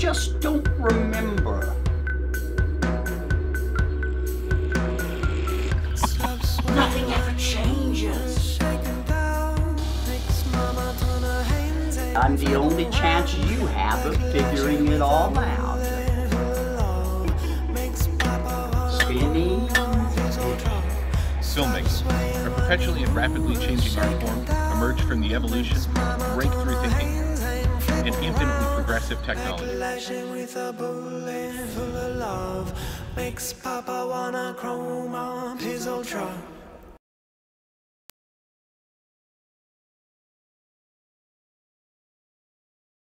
just don't remember. Nothing ever changes. I'm the only chance you have of figuring it all out. Spinning. Filmmaking, a perpetually and rapidly changing art form, emerged from the evolution, breakthrough thinking, and infinitely progressive technology. With a bullet full of love makes Papa wanna chrome up his old truck.